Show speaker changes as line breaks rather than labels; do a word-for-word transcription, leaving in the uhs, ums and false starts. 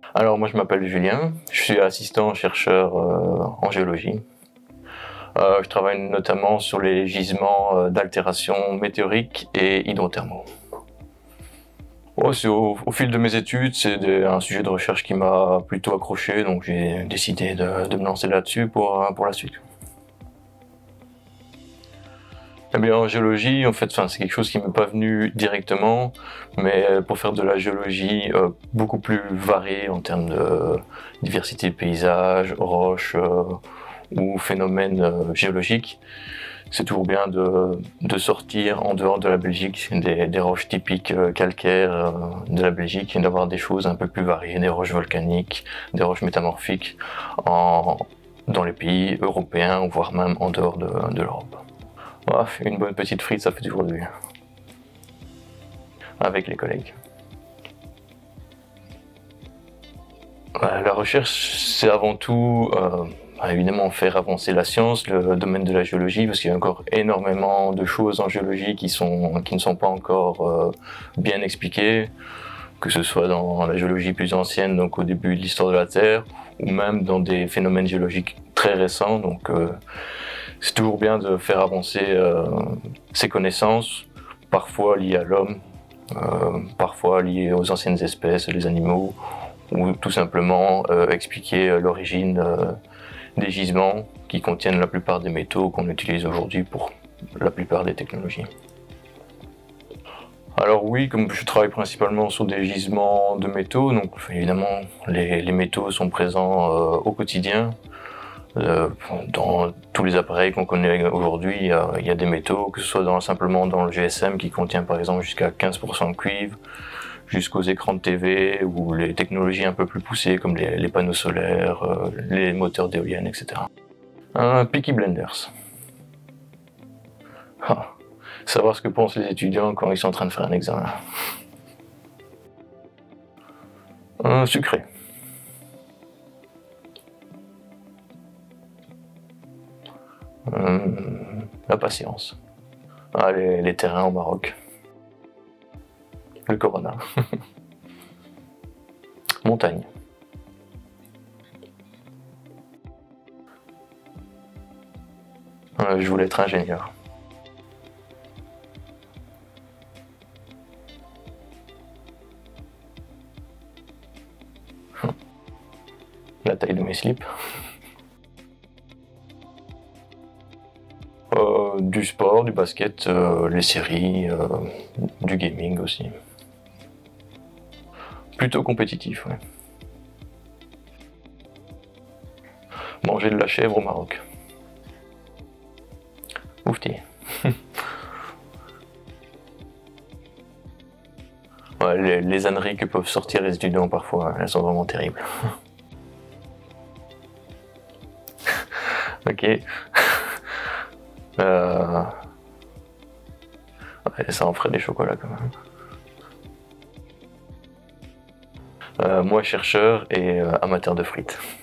Alors moi je m'appelle Julien, je suis assistant chercheur euh, en géologie. Euh, je travaille notamment sur les gisements euh, d'altération météorique et hydrothermaux. Oh, c'est au, au fil de mes études, c'est des- un sujet de recherche qui m'a plutôt accroché, donc j'ai décidé de, de me lancer là-dessus pour, pour la suite. Eh bien, en géologie, en fait, c'est quelque chose qui m'est pas venu directement, mais pour faire de la géologie euh, beaucoup plus variée en termes de diversité de paysages, roches euh, ou phénomènes euh, géologiques, c'est toujours bien de, de sortir en dehors de la Belgique, des, des roches typiques euh, calcaires euh, de la Belgique, et d'avoir des choses un peu plus variées, des roches volcaniques, des roches métamorphiques en, dans les pays européens, voire même en dehors de, de l'Europe. Ah, une bonne petite frite, ça fait toujours du bien. Avec les collègues. La recherche, c'est avant tout, euh, évidemment, faire avancer la science, le domaine de la géologie, parce qu'il y a encore énormément de choses en géologie qui, sont, qui ne sont pas encore euh, bien expliquées, que ce soit dans la géologie plus ancienne, donc au début de l'histoire de la Terre, ou même dans des phénomènes géologiques très récents. Donc, euh, c'est toujours bien de faire avancer euh, ces connaissances, parfois liées à l'homme, euh, parfois liées aux anciennes espèces, les animaux, ou tout simplement euh, expliquer l'origine euh, des gisements qui contiennent la plupart des métaux qu'on utilise aujourd'hui pour la plupart des technologies. Alors oui, comme je travaille principalement sur des gisements de métaux, donc évidemment les, les métaux sont présents euh, au quotidien. Euh, dans tous les appareils qu'on connaît aujourd'hui, il y, a, il y a des métaux, que ce soit dans, simplement dans le G S M qui contient par exemple jusqu'à quinze pour cent de cuivre, jusqu'aux écrans de T V ou les technologies un peu plus poussées comme les, les panneaux solaires, euh, les moteurs d'éoliennes, et cetera. Un Peaky Blinders. Ah, savoir ce que pensent les étudiants quand ils sont en train de faire un examen. Un sucré. Hum, la patience. Ah, les, les terrains au Maroc. Le Corona. Montagne. Euh, je voulais être ingénieur. La taille de mes slips. Euh, du sport, du basket, euh, les séries, euh, du gaming aussi. Plutôt compétitif, ouais. Manger de la chèvre au Maroc. Oufti. Ouais, les, les âneries que peuvent sortir les étudiants parfois, elles sont vraiment terribles. Ok. Euh... Ouais, ça en ferait des chocolats quand même. Euh, moi chercheur et euh, amateur de frites.